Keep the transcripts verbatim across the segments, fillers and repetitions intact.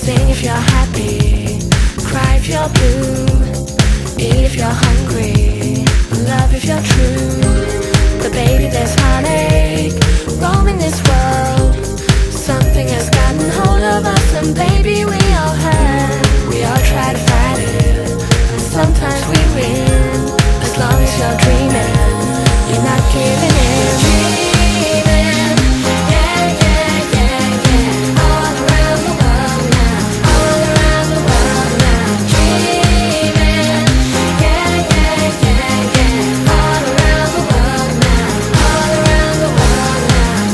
Sing if you're happy, cry if you're blue, eat if you're hungry, love if you're true. But baby, there's heartache roaming this world. Something has gotten hold of us, and baby, we all hurt. We all try to fight it, and sometimes we win. As long as you're dreaming, you're not giving in. Dreaming, yeah, yeah, yeah, yeah. All around the world now, all around the world now. Dreaming, yeah, yeah, yeah, yeah. All around the world now, all around the world now.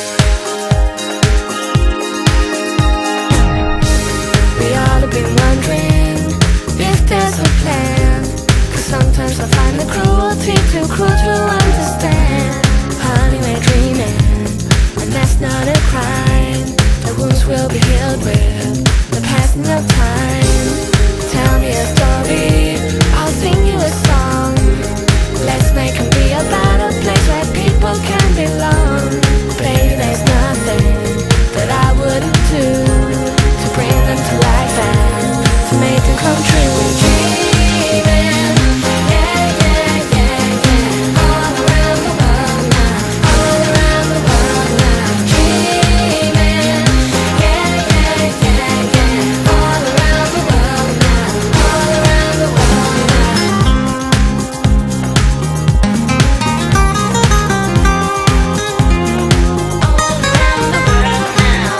We all have been wondering if there's a plan, 'cause sometimes I find the cruelty too cruel to understand. Honey, we're dreaming, and that's not a crime. The wounds will be healed with the passing of time. Tell me a story, I'll sing you a song. Let's make it be about a place where people can belong. Baby, there's nothing that I wouldn't do to bring them to life and to make them come true. We're dreaming, yeah, yeah, yeah, yeah. All around the world now, all around the world now. Dreaming, yeah, yeah, yeah, yeah. All around the world now, all around the world now. All around the world now.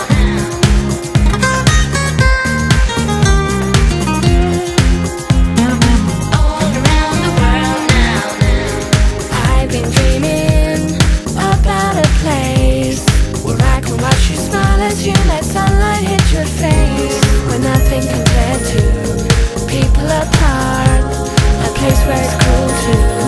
All around the world now. I've been dreaming about a place where I can watch you smile as you let sunlight hit your face, where nothing can tear two people apart, a place where it's cruel to